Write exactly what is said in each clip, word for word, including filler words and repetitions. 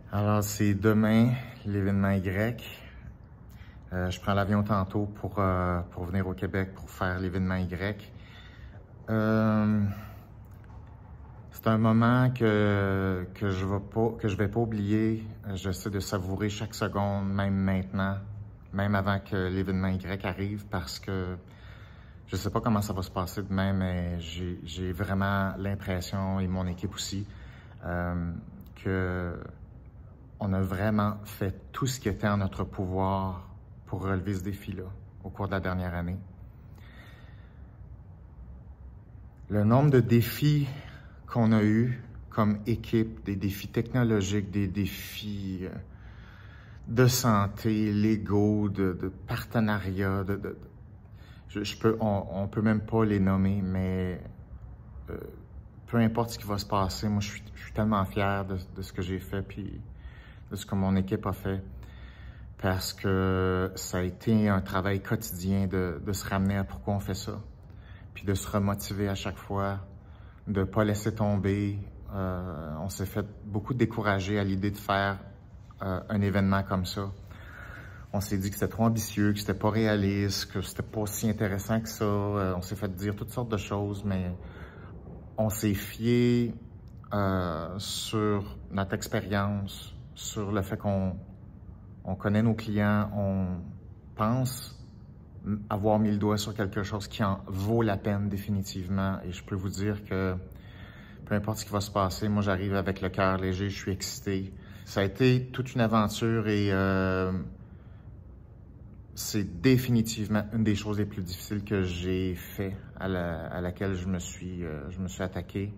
Alors, c'est demain, l'événement Y. Euh, je prends l'avion tantôt pour, euh, pour venir au Québec pour faire l'événement Y. Euh, c'est un moment que, que je vais pas, que je vais pas oublier. J'essaie de savourer chaque seconde, même maintenant, même avant que l'événement Y arrive, parce que je sais pas comment ça va se passer demain, mais j'ai, j'ai vraiment l'impression, et mon équipe aussi, euh, que on a vraiment fait tout ce qui était en notre pouvoir pour relever ce défi-là au cours de la dernière année. Le nombre de défis qu'on a eus comme équipe, des défis technologiques, des défis de santé, légaux, de, de partenariat, de, de, je, je peux, on, on peut même pas les nommer, mais euh, peu importe ce qui va se passer, moi je suis, je suis tellement fier de, de ce que j'ai fait, puis de ce que mon équipe a fait, parce que ça a été un travail quotidien de, de se ramener à pourquoi on fait ça, puis de se remotiver à chaque fois, de pas laisser tomber. Euh, on s'est fait beaucoup décourager à l'idée de faire euh, un événement comme ça. On s'est dit que c'était trop ambitieux, que c'était pas réaliste, que c'était pas si intéressant que ça. Euh, on s'est fait dire toutes sortes de choses, mais on s'est fié euh, sur notre expérience, sur le fait qu'on on connaît nos clients, on pense avoir mis le doigt sur quelque chose qui en vaut la peine définitivement. Et je peux vous dire que peu importe ce qui va se passer, moi j'arrive avec le cœur léger, je suis excité. Ça a été toute une aventure et euh, c'est définitivement une des choses les plus difficiles que j'ai fait, à, la, à laquelle je me suis, euh, je me suis attaqué.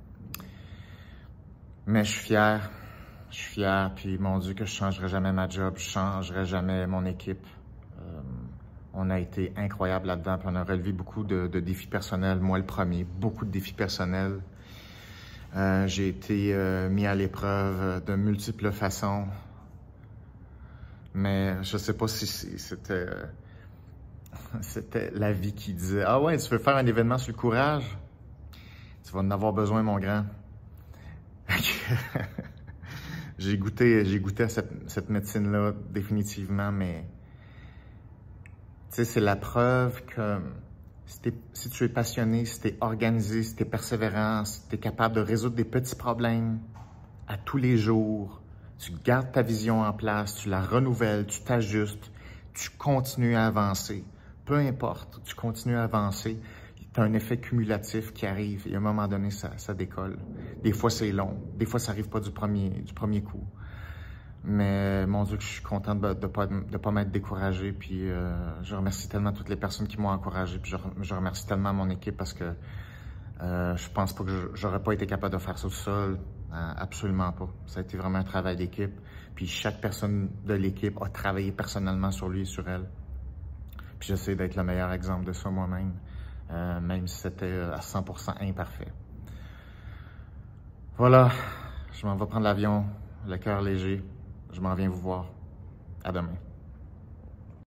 Mais je suis fier. Je suis fier, puis mon Dieu que je changerai jamais ma job, je changerai jamais mon équipe. Euh, on a été incroyable là-dedans, puis on a relevé beaucoup de, de défis personnels, moi le premier, beaucoup de défis personnels. Euh, j'ai été euh, mis à l'épreuve de multiples façons, mais je sais pas si c'était euh, c'était la vie qui disait « Ah ouais, tu veux faire un événement sur le courage? Tu vas en avoir besoin, mon grand. » J'ai goûté, j'ai goûté à cette, cette médecine-là, définitivement, mais tu sais, c'est la preuve que si, si tu es passionné, si tu es organisé, si tu es persévérant, si tu es capable de résoudre des petits problèmes à tous les jours, tu gardes ta vision en place, tu la renouvelles, tu t'ajustes, tu continues à avancer. Peu importe, tu continues à avancer. Tu as un effet cumulatif qui arrive et à un moment donné, ça, ça décolle. Des fois, c'est long. Des fois, ça n'arrive pas du premier, du premier coup. Mais mon Dieu, que je suis content de ne de pas, de pas m'être découragé. Puis euh, je remercie tellement toutes les personnes qui m'ont encouragé. Puis je, je remercie tellement mon équipe parce que euh, je pense pas que j'aurais pas été capable de faire ça tout seul. Euh, absolument pas. Ça a été vraiment un travail d'équipe. Puis chaque personne de l'équipe a travaillé personnellement sur lui et sur elle. Puis j'essaie d'être le meilleur exemple de ça moi-même. Euh, même si c'était à cent pour cent imparfait. Voilà, je m'en vais prendre l'avion, le cœur léger. Je m'en viens vous voir. À demain.